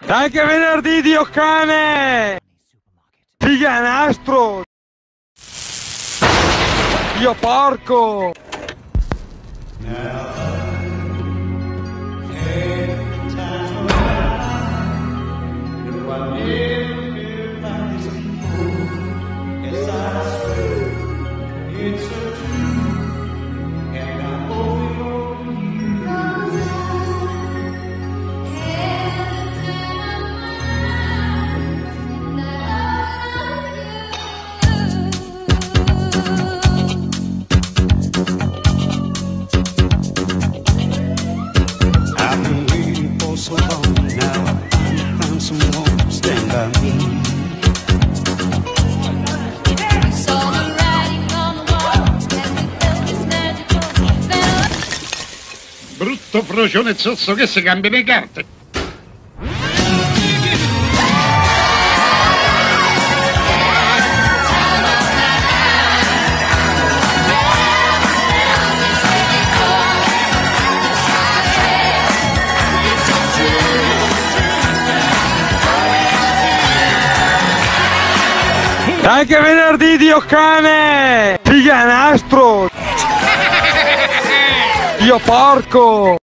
Dai che venerdì, Dio cane! Figa nastro! Dio porco! So long now, I found someone to stand by me. We saw the writing on the wall, and we felt this magical spell. Brutto frocione zozzo che si cambia le carte. Dai che venerdì, Dio cane! Figa nastro! Dio porco!